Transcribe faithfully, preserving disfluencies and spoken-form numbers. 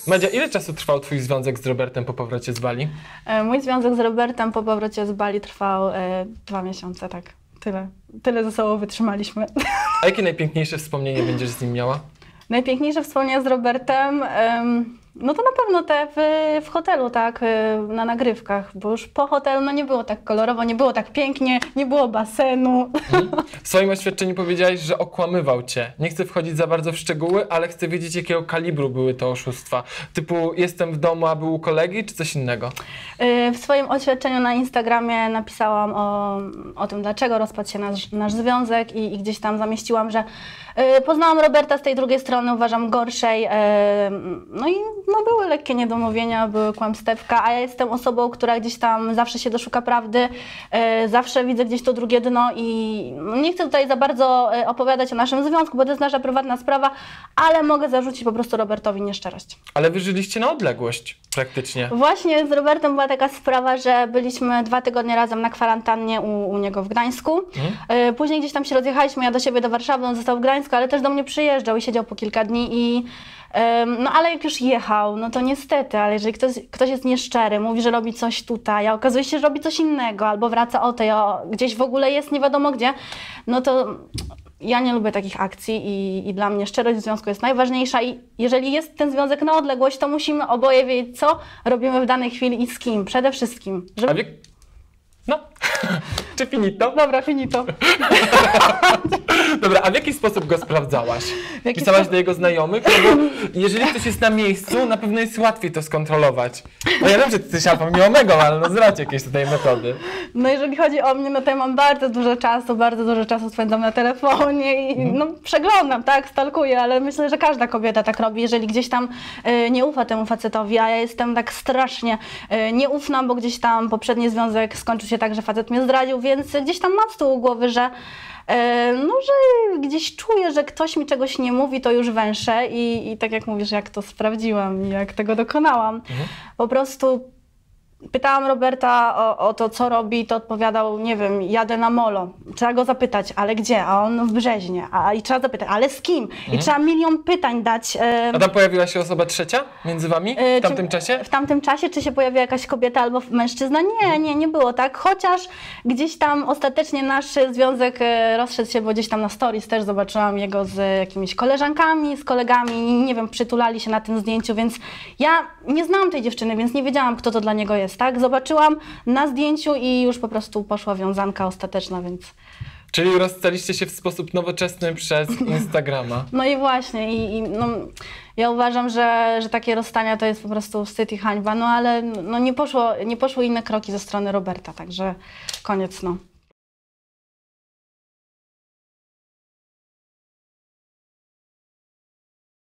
Madzia, ile czasu trwał twój związek z Robertem po powrocie z Bali? Mój związek z Robertem po powrocie z Bali trwał e, dwa miesiące, tak. Tyle. Tyle ze sobą wytrzymaliśmy. A jakie najpiękniejsze wspomnienie będziesz z nim miała? Najpiękniejsze wspomnienia z Robertem, ym, no to na pewno te w, w hotelu, tak, y, na nagrywkach, bo już po hotelu no nie było tak kolorowo, nie było tak pięknie, nie było basenu. Mhm. W swoim oświadczeniu powiedziałaś, że okłamywał cię. Nie chcę wchodzić za bardzo w szczegóły, ale chcę wiedzieć, jakiego kalibru były te oszustwa. Typu jestem w domu, a był u kolegi, czy coś innego? Y, w swoim oświadczeniu na Instagramie napisałam o, o tym, dlaczego rozpadł się nasz, nasz związek i, i gdzieś tam zamieściłam, że y, poznałam Roberta z tej drugiej strony, uważam gorszej, y, no i no były lekkie niedomówienia, były kłamstewka, a ja jestem osobą, która gdzieś tam zawsze się doszuka prawdy, e, zawsze widzę gdzieś to drugie dno i nie chcę tutaj za bardzo opowiadać o naszym związku, bo to jest nasza prywatna sprawa, ale mogę zarzucić po prostu Robertowi nieszczerość. Ale wy żyliście na odległość praktycznie. Właśnie z Robertem była taka sprawa, że byliśmy dwa tygodnie razem na kwarantannie u, u niego w Gdańsku. Mhm. E, później gdzieś tam się rozjechaliśmy, ja do siebie do Warszawy, on został w Gdańsku, ale też do mnie przyjeżdżał i siedział po kilka dni i no ale jak już jechał, no to niestety, ale jeżeli ktoś, ktoś jest nieszczery, mówi, że robi coś tutaj, a okazuje się, że robi coś innego, albo wraca o tej, o, gdzieś w ogóle jest nie wiadomo gdzie, no to ja nie lubię takich akcji i, i dla mnie szczerość w związku jest najważniejsza i jeżeli jest ten związek na odległość, to musimy oboje wiedzieć, co robimy w danej chwili i z kim, przede wszystkim. Żeby... A wie... No, czy finito? Dobra, finito. Dobra, a w jaki sposób go sprawdzałaś? Jaki Pisałaś sposób? do jego znajomych? No bo jeżeli ktoś jest na miejscu, na pewno jest łatwiej to skontrolować. No ja wiem, że ty jesteś alfą nie omegą, ale no znacie jakieś tutaj metody. No jeżeli chodzi o mnie, no to ja mam bardzo dużo czasu, bardzo dużo czasu spędzam na telefonie i no przeglądam, tak, stalkuję, ale myślę, że każda kobieta tak robi, jeżeli gdzieś tam y, nie ufa temu facetowi, a ja jestem tak strasznie y, nieufna, bo gdzieś tam poprzedni związek skończył się tak, że facet mnie zdradził, więc gdzieś tam mam z tyłu głowy, że no, że gdzieś czuję, że ktoś mi czegoś nie mówi, to już węszę i, i tak jak mówisz, jak to sprawdziłam i jak tego dokonałam. Mhm. Po prostu pytałam Roberta o, o to, co robi, to odpowiadał, nie wiem, jadę na molo. Trzeba go zapytać, ale gdzie? A on w Brzeźnie. A, I trzeba zapytać, ale z kim? Mhm. I trzeba milion pytań dać. E... A tam pojawiła się osoba trzecia między wami w tamtym czy, czasie? W tamtym czasie, czy się pojawiła jakaś kobieta albo mężczyzna? Nie, nie, nie było tak. Chociaż gdzieś tam ostatecznie nasz związek rozszedł się, bo gdzieś tam na stories też zobaczyłam jego z jakimiś koleżankami, z kolegami, nie wiem, przytulali się na tym zdjęciu, więc ja nie znałam tej dziewczyny, więc nie wiedziałam, kto to dla niego jest. Tak, zobaczyłam na zdjęciu i już po prostu poszła wiązanka ostateczna, więc... Czyli rozstaliście się w sposób nowoczesny przez Instagrama. No i właśnie, i, i no, ja uważam, że, że takie rozstania to jest po prostu wstyd i hańba, no ale no, nie, poszło, nie poszły inne kroki ze strony Roberta, także koniec, no.